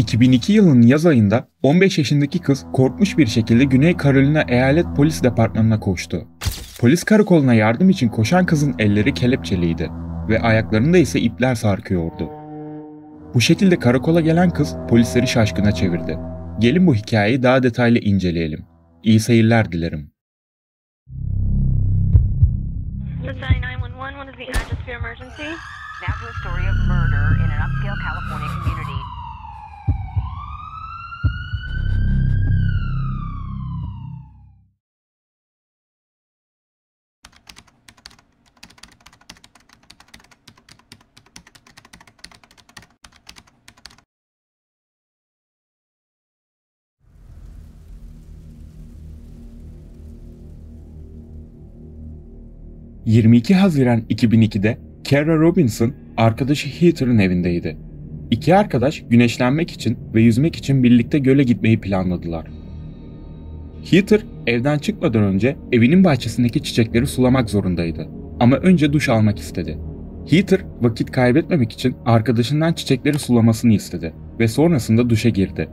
2002 yılının yaz ayında 15 yaşındaki kız korkmuş bir şekilde Güney Carolina Eyalet Polis Departmanı'na koştu. Polis karakoluna yardım için koşan kızın elleri kelepçeliydi ve ayaklarında ise ipler sarkıyordu. Bu şekilde karakola gelen kız polisleri şaşkına çevirdi. Gelin bu hikayeyi daha detaylı inceleyelim. İyi seyirler dilerim. Cincinnati 911, what is the address for your emergency? Now to a story of murder in an upscale California community. ...22 Haziran 2002'de Kara Robinson arkadaşı Heather'ın evindeydi. İki arkadaş güneşlenmek için ve yüzmek için birlikte göle gitmeyi planladılar. Heather evden çıkmadan önce evinin bahçesindeki çiçekleri sulamak zorundaydı. Ama önce duş almak istedi. Heather vakit kaybetmemek için arkadaşından çiçekleri sulamasını istedi ve sonrasında duşa girdi.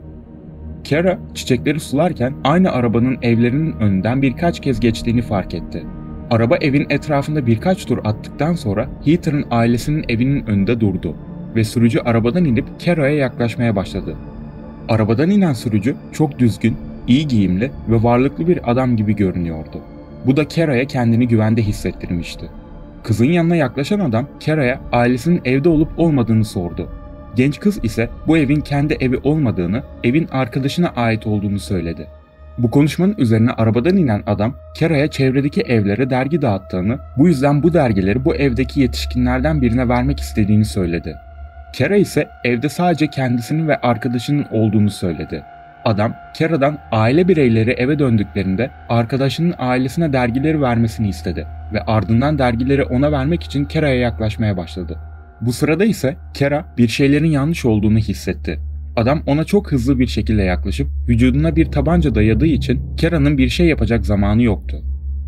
Kara çiçekleri sularken aynı arabanın evlerinin önünden birkaç kez geçtiğini fark etti. Araba evin etrafında birkaç tur attıktan sonra Heather'ın ailesinin evinin önünde durdu ve sürücü arabadan inip Kara'ya yaklaşmaya başladı. Arabadan inen sürücü çok düzgün, iyi giyimli ve varlıklı bir adam gibi görünüyordu. Bu da Kara'ya kendini güvende hissettirmişti. Kızın yanına yaklaşan adam Kara'ya ailesinin evde olup olmadığını sordu. Genç kız ise bu evin kendi evi olmadığını, evin arkadaşına ait olduğunu söyledi. Bu konuşmanın üzerine arabadan inen adam Kara'ya çevredeki evlere dergi dağıttığını, bu yüzden bu dergileri bu evdeki yetişkinlerden birine vermek istediğini söyledi. Kara ise evde sadece kendisinin ve arkadaşının olduğunu söyledi. Adam Kara'dan aile bireyleri eve döndüklerinde arkadaşının ailesine dergileri vermesini istedi ve ardından dergileri ona vermek için Kara'ya yaklaşmaya başladı. Bu sırada ise Kara bir şeylerin yanlış olduğunu hissetti. Adam ona çok hızlı bir şekilde yaklaşıp vücuduna bir tabanca dayadığı için Kara'nın bir şey yapacak zamanı yoktu.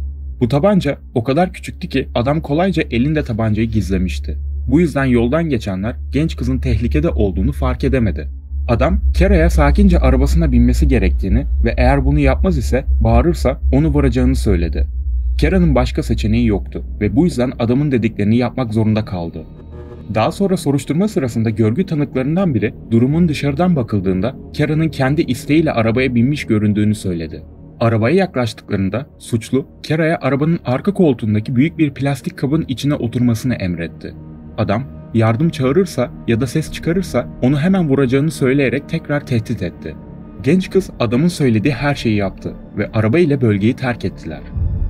Bu tabanca o kadar küçüktü ki adam kolayca elinde tabancayı gizlemişti. Bu yüzden yoldan geçenler genç kızın tehlikede olduğunu fark edemedi. Adam Kara'ya sakince arabasına binmesi gerektiğini ve eğer bunu yapmaz ise bağırırsa onu vuracağını söyledi. Kara'nın başka seçeneği yoktu ve bu yüzden adamın dediklerini yapmak zorunda kaldı. Daha sonra soruşturma sırasında görgü tanıklarından biri durumun dışarıdan bakıldığında Kara'nın kendi isteğiyle arabaya binmiş göründüğünü söyledi. Arabaya yaklaştıklarında suçlu Kara'ya arabanın arka koltuğundaki büyük bir plastik kabın içine oturmasını emretti. Adam yardım çağırırsa ya da ses çıkarırsa onu hemen vuracağını söyleyerek tekrar tehdit etti. Genç kız adamın söylediği her şeyi yaptı ve araba ile bölgeyi terk ettiler.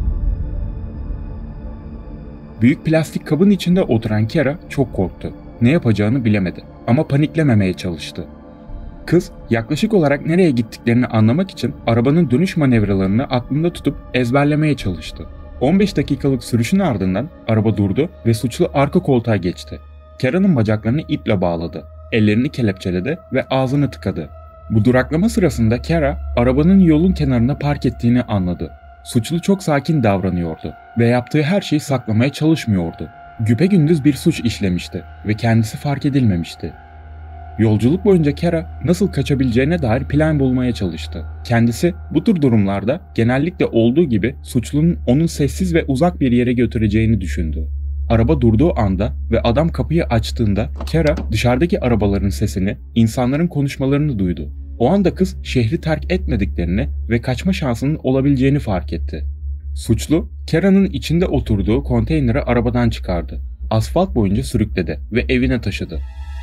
Büyük plastik kabın içinde oturan Kara çok korktu. Ne yapacağını bilemedi ama paniklememeye çalıştı. Kız yaklaşık olarak nereye gittiklerini anlamak için arabanın dönüş manevralarını aklında tutup ezberlemeye çalıştı. 15 dakikalık sürüşün ardından araba durdu ve suçlu arka koltuğa geçti. Kara'nın bacaklarını iple bağladı, ellerini kelepçeledi ve ağzını tıkadı. Bu duraklama sırasında Kara arabanın yolun kenarına park ettiğini anladı. Suçlu çok sakin davranıyordu ve yaptığı her şeyi saklamaya çalışmıyordu. Güpegündüz bir suç işlemişti ve kendisi fark edilmemişti. Yolculuk boyunca Kara nasıl kaçabileceğine dair plan bulmaya çalıştı. Kendisi bu tür durumlarda genellikle olduğu gibi suçlunun onu sessiz ve uzak bir yere götüreceğini düşündü. Araba durduğu anda ve adam kapıyı açtığında Kara dışarıdaki arabaların sesini, insanların konuşmalarını duydu. O anda kız şehri terk etmediklerini ve kaçma şansının olabileceğini fark etti. Suçlu, Kara'nın içinde oturduğu konteyneri arabadan çıkardı. Asfalt boyunca sürükledi ve evine taşıdı.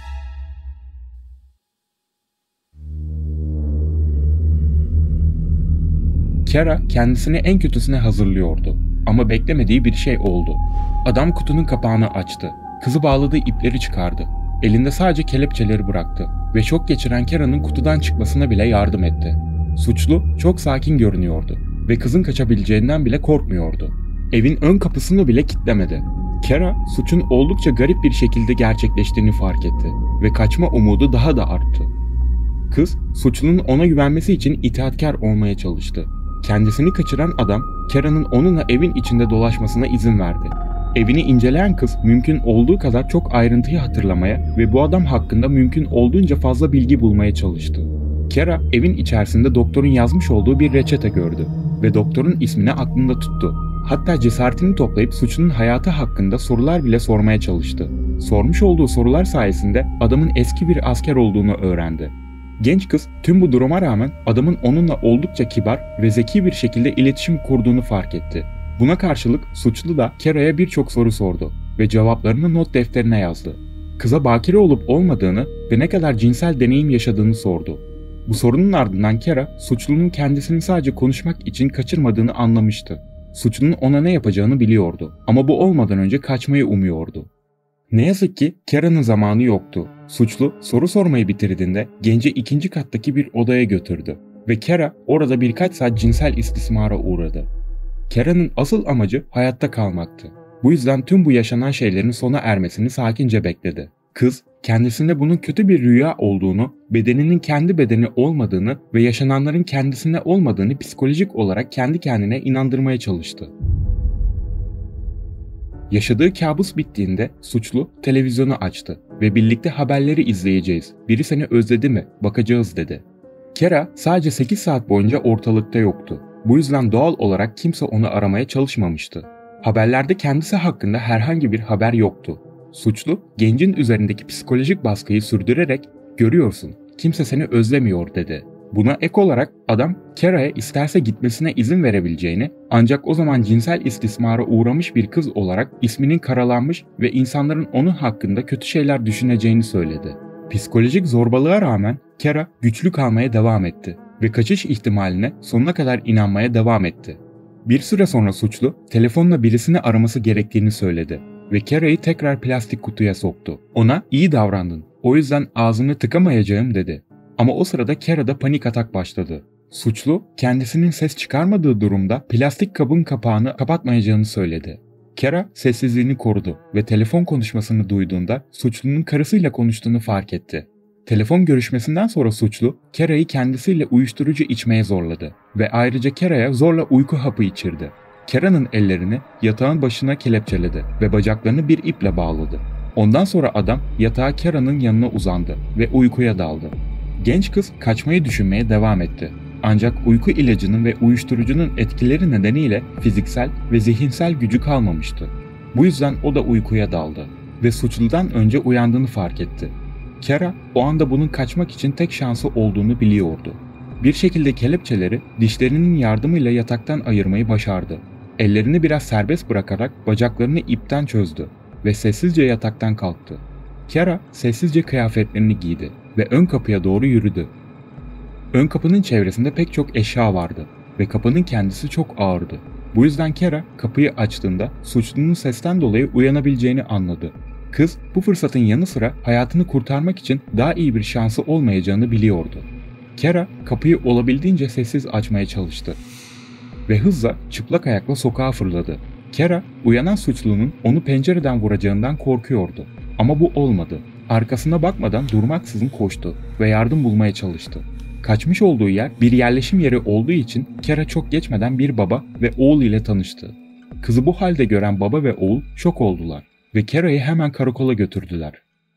Kara kendisini en kötüsüne hazırlıyordu ama beklemediği bir şey oldu. Adam kutunun kapağını açtı. Kızı bağladığı ipleri çıkardı. Elinde sadece kelepçeleri bıraktı ve şok geçiren Kara'nın kutudan çıkmasına bile yardım etti. Suçlu çok sakin görünüyordu ve kızın kaçabileceğinden bile korkmuyordu. Evin ön kapısını bile kilitlemedi. Kara suçun oldukça garip bir şekilde gerçekleştiğini fark etti ve kaçma umudu daha da arttı. Kız suçlunun ona güvenmesi için itaatkar olmaya çalıştı. Kendisini kaçıran adam Kara'nın onunla evin içinde dolaşmasına izin verdi. Evini inceleyen kız mümkün olduğu kadar çok ayrıntıyı hatırlamaya ve bu adam hakkında mümkün olduğunca fazla bilgi bulmaya çalıştı. Kara evin içerisinde doktorun yazmış olduğu bir reçete gördü ve doktorun ismini aklında tuttu. Hatta cesaretini toplayıp suçlunun hayatı hakkında sorular bile sormaya çalıştı. Sormuş olduğu sorular sayesinde adamın eski bir asker olduğunu öğrendi. Genç kız tüm bu duruma rağmen adamın onunla oldukça kibar ve zeki bir şekilde iletişim kurduğunu fark etti. Buna karşılık suçlu da Kara'ya birçok soru sordu ve cevaplarını not defterine yazdı. Kıza bakire olup olmadığını ve ne kadar cinsel deneyim yaşadığını sordu. Bu sorunun ardından Kara, suçlunun kendisini sadece konuşmak için kaçırmadığını anlamıştı. Suçlunun ona ne yapacağını biliyordu ama bu olmadan önce kaçmayı umuyordu. Ne yazık ki Kara'nın zamanı yoktu. Suçlu soru sormayı bitirdiğinde genci ikinci kattaki bir odaya götürdü ve Kara orada birkaç saat cinsel istismara uğradı. Kara'nın asıl amacı hayatta kalmaktı. Bu yüzden tüm bu yaşanan şeylerin sona ermesini sakince bekledi. Kız kendisinde bunun kötü bir rüya olduğunu, bedeninin kendi bedeni olmadığını ve yaşananların kendisine olmadığını psikolojik olarak kendi kendine inandırmaya çalıştı. Yaşadığı kabus bittiğinde suçlu televizyonu açtı ve birlikte haberleri izleyeceğiz. Biri seni özledi mi? Bakacağız dedi. Kara sadece 8 saat boyunca ortalıkta yoktu. Bu yüzden doğal olarak kimse onu aramaya çalışmamıştı. Haberlerde kendisi hakkında herhangi bir haber yoktu. Suçlu, gencin üzerindeki psikolojik baskıyı sürdürerek "Görüyorsun, kimse seni özlemiyor." dedi. Buna ek olarak adam Kara'ya isterse gitmesine izin verebileceğini, ancak o zaman cinsel istismara uğramış bir kız olarak isminin karalanmış ve insanların onun hakkında kötü şeyler düşüneceğini söyledi. Psikolojik zorbalığa rağmen Kara güçlü kalmaya devam etti ve kaçış ihtimaline sonuna kadar inanmaya devam etti. Bir süre sonra suçlu telefonla birisini araması gerektiğini söyledi ve Kara'yı tekrar plastik kutuya soktu. Ona "iyi davrandın, o yüzden ağzını tıkamayacağım." dedi. Ama o sırada Kara'da panik atak başladı. Suçlu kendisinin ses çıkarmadığı durumda plastik kabın kapağını kapatmayacağını söyledi. Kara sessizliğini korudu ve telefon konuşmasını duyduğunda suçlunun karısıyla konuştuğunu fark etti. Telefon görüşmesinden sonra suçlu Kara'yı kendisiyle uyuşturucu içmeye zorladı ve ayrıca Kara'ya zorla uyku hapı içirdi. Kara'nın ellerini yatağın başına kelepçeledi ve bacaklarını bir iple bağladı. Ondan sonra adam yatağa Kara'nın yanına uzandı ve uykuya daldı. Genç kız kaçmayı düşünmeye devam etti. Ancak uyku ilacının ve uyuşturucunun etkileri nedeniyle fiziksel ve zihinsel gücü kalmamıştı. Bu yüzden o da uykuya daldı ve suçludan önce uyandığını fark etti. Kara o anda bunun kaçmak için tek şansı olduğunu biliyordu. Bir şekilde kelepçeleri dişlerinin yardımıyla yataktan ayırmayı başardı. Ellerini biraz serbest bırakarak bacaklarını ipten çözdü ve sessizce yataktan kalktı. Kara sessizce kıyafetlerini giydi ve ön kapıya doğru yürüdü. Ön kapının çevresinde pek çok eşya vardı ve kapının kendisi çok ağırdı. Bu yüzden Kara kapıyı açtığında suçlunun sesten dolayı uyanabileceğini anladı. Kız bu fırsatın yanı sıra hayatını kurtarmak için daha iyi bir şansı olmayacağını biliyordu. Kara kapıyı olabildiğince sessiz açmaya çalıştı ve hızla çıplak ayakla sokağa fırladı. Kara uyanan suçlunun onu pencereden vuracağından korkuyordu. Ama bu olmadı. Arkasına bakmadan durmaksızın koştu ve yardım bulmaya çalıştı. Kaçmış olduğu yer bir yerleşim yeri olduğu için Kara çok geçmeden bir baba ve oğul ile tanıştı. Kızı bu halde gören baba ve oğul şok oldular ve Kara'yı hemen karakola götürdüler.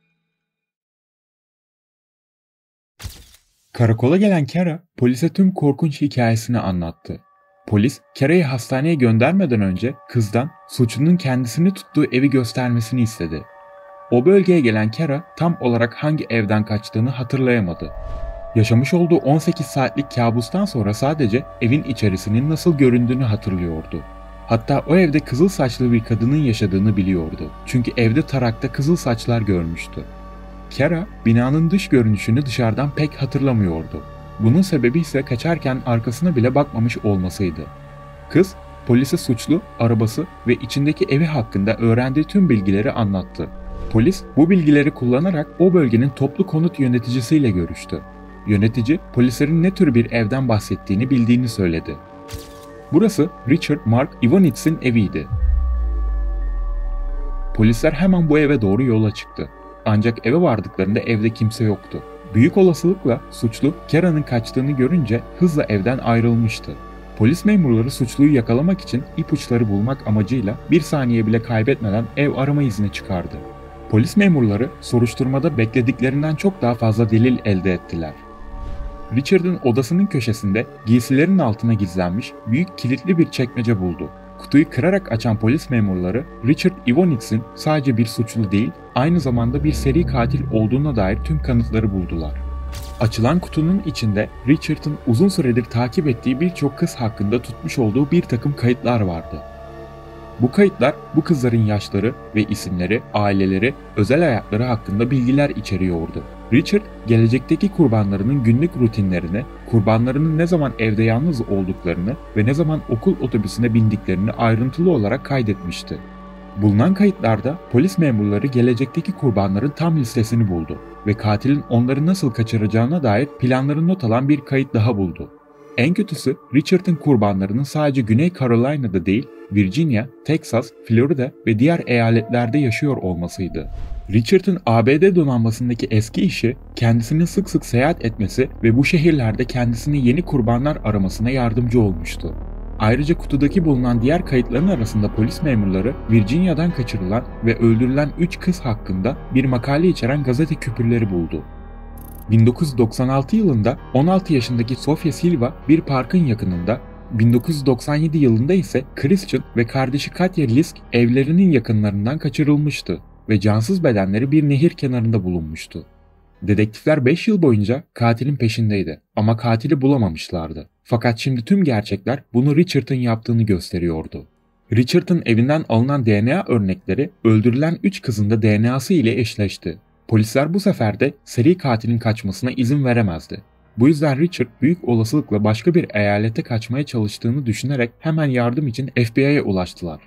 Karakola gelen Kara polise tüm korkunç hikayesini anlattı. Polis Kara'yı hastaneye göndermeden önce kızdan suçlunun kendisini tuttuğu evi göstermesini istedi. O bölgeye gelen Kara tam olarak hangi evden kaçtığını hatırlayamadı. Yaşamış olduğu 18 saatlik kabustan sonra sadece evin içerisinin nasıl göründüğünü hatırlıyordu. Hatta o evde kızıl saçlı bir kadının yaşadığını biliyordu. Çünkü evde tarakta kızıl saçlar görmüştü. Kara binanın dış görünüşünü dışarıdan pek hatırlamıyordu. Bunun sebebi ise kaçarken arkasına bile bakmamış olmasıydı. Kız polise suçlu, arabası ve içindeki evi hakkında öğrendiği tüm bilgileri anlattı. Polis bu bilgileri kullanarak o bölgenin toplu konut yöneticisiyle görüştü. Yönetici polislerin ne tür bir evden bahsettiğini bildiğini söyledi. Burası Richard Mark Ivanitz'in eviydi. Polisler hemen bu eve doğru yola çıktı. Ancak eve vardıklarında evde kimse yoktu. Büyük olasılıkla suçlu Kara'nın kaçtığını görünce hızla evden ayrılmıştı. Polis memurları suçluyu yakalamak için ipuçları bulmak amacıyla bir saniye bile kaybetmeden ev arama izni çıkardı. Polis memurları soruşturmada beklediklerinden çok daha fazla delil elde ettiler. Richard'ın odasının köşesinde giysilerin altına gizlenmiş büyük kilitli bir çekmece buldu. Kutuyu kırarak açan polis memurları Richard Ivanise'in sadece bir suçlu değil, aynı zamanda bir seri katil olduğuna dair tüm kanıtları buldular. Açılan kutunun içinde Richard'ın uzun süredir takip ettiği birçok kız hakkında tutmuş olduğu bir takım kayıtlar vardı. Bu kayıtlar bu kızların yaşları ve isimleri, aileleri, özel hayatları hakkında bilgiler içeriyordu. Richard, gelecekteki kurbanlarının günlük rutinlerini, kurbanlarının ne zaman evde yalnız olduklarını ve ne zaman okul otobüsüne bindiklerini ayrıntılı olarak kaydetmişti. Bulunan kayıtlarda polis memurları gelecekteki kurbanların tam listesini buldu ve katilin onları nasıl kaçıracağına dair planları not alan bir kayıt daha buldu. En kötüsü Richard'ın kurbanlarının sadece Güney Carolina'da değil, Virginia, Texas, Florida ve diğer eyaletlerde yaşıyor olmasıydı. Richard'ın ABD donanmasındaki eski işi, kendisinin sık sık seyahat etmesi ve bu şehirlerde kendisine yeni kurbanlar aramasına yardımcı olmuştu. Ayrıca kutudaki bulunan diğer kayıtların arasında polis memurları Virginia'dan kaçırılan ve öldürülen 3 kız hakkında bir makale içeren gazete küpürleri buldu. 1996 yılında 16 yaşındaki Sofia Silva bir parkın yakınında, 1997 yılında ise Christian ve kardeşi Katya Lisk evlerinin yakınlarından kaçırılmıştı ve cansız bedenleri bir nehir kenarında bulunmuştu. Dedektifler 5 yıl boyunca katilin peşindeydi ama katili bulamamışlardı. Fakat şimdi tüm gerçekler bunu Richard'ın yaptığını gösteriyordu. Richard'ın evinden alınan DNA örnekleri öldürülen 3 kızın da DNA'sı ile eşleşti. Polisler bu sefer de seri katilin kaçmasına izin veremezdi. Bu yüzden Richard büyük olasılıkla başka bir eyalete kaçmaya çalıştığını düşünerek hemen yardım için FBI'ye ulaştılar.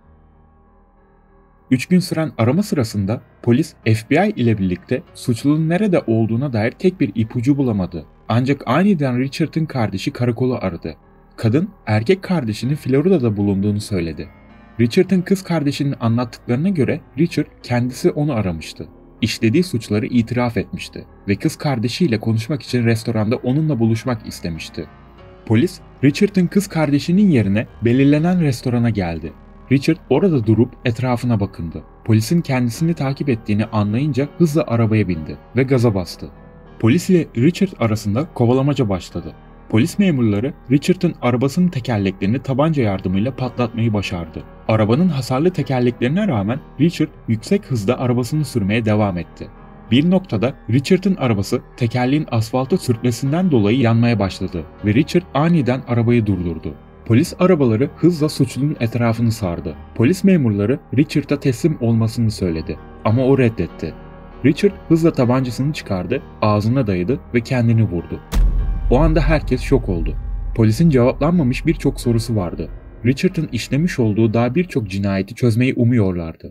3 gün süren arama sırasında polis FBI ile birlikte suçlunun nerede olduğuna dair tek bir ipucu bulamadı. Ancak aniden Richard'ın kardeşi karakolu aradı. Kadın erkek kardeşinin Florida'da bulunduğunu söyledi. Richard'ın kız kardeşinin anlattıklarına göre Richard kendisi onu aramıştı. İşlediği suçları itiraf etmişti ve kız kardeşiyle konuşmak için restoranda onunla buluşmak istemişti. Polis, Richard'ın kız kardeşinin yerine belirlenen restorana geldi. Richard orada durup etrafına bakındı. Polisin kendisini takip ettiğini anlayınca hızla arabaya bindi ve gaza bastı. Polis ile Richard arasında kovalamaca başladı. Polis memurları Richard'ın arabasının tekerleklerini tabanca yardımıyla patlatmayı başardı. Arabanın hasarlı tekerleklerine rağmen Richard yüksek hızda arabasını sürmeye devam etti. Bir noktada Richard'ın arabası tekerleğin asfalta sürtmesinden dolayı yanmaya başladı ve Richard aniden arabayı durdurdu. Polis arabaları hızla suçlunun etrafını sardı. Polis memurları Richard'a teslim olmasını söyledi ama o reddetti. Richard hızla tabancasını çıkardı, ağzına dayadı ve kendini vurdu. O anda herkes şok oldu. Polisin cevaplanmamış birçok sorusu vardı. Richard'ın işlemiş olduğu daha birçok cinayeti çözmeyi umuyorlardı.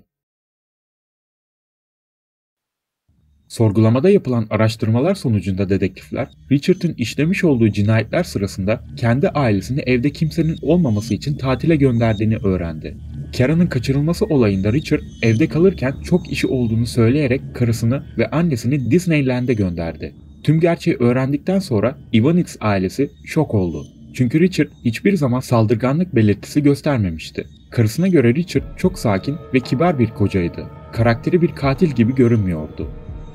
Sorgulamada yapılan araştırmalar sonucunda dedektifler, Richard'ın işlemiş olduğu cinayetler sırasında kendi ailesini evde kimsenin olmaması için tatile gönderdiğini öğrendi. Cara'nın kaçırılması olayında Richard evde kalırken çok işi olduğunu söyleyerek karısını ve annesini Disneyland'e gönderdi. Tüm gerçeği öğrendikten sonra Ivanitz ailesi şok oldu. Çünkü Richard hiçbir zaman saldırganlık belirtisi göstermemişti. Karısına göre Richard çok sakin ve kibar bir kocaydı. Karakteri bir katil gibi görünmüyordu.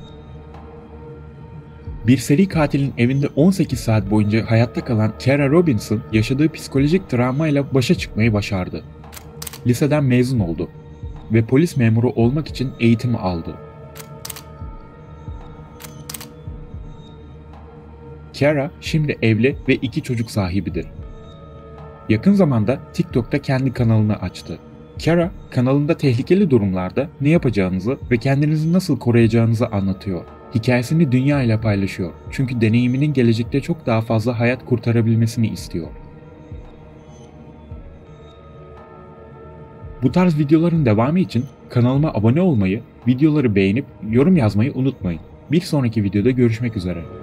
Bir seri katilin evinde 18 saat boyunca hayatta kalan Cara Robinson yaşadığı psikolojik travmayla başa çıkmayı başardı. Liseden mezun oldu ve polis memuru olmak için eğitim aldı. Cara şimdi evli ve 2 çocuk sahibidir. Yakın zamanda TikTok'ta kendi kanalını açtı. Cara, kanalında tehlikeli durumlarda ne yapacağınızı ve kendinizi nasıl koruyacağınızı anlatıyor. Hikayesini dünya ile paylaşıyor çünkü deneyiminin gelecekte çok daha fazla hayat kurtarabilmesini istiyor. Bu tarz videoların devamı için kanalıma abone olmayı, videoları beğenip yorum yazmayı unutmayın. Bir sonraki videoda görüşmek üzere.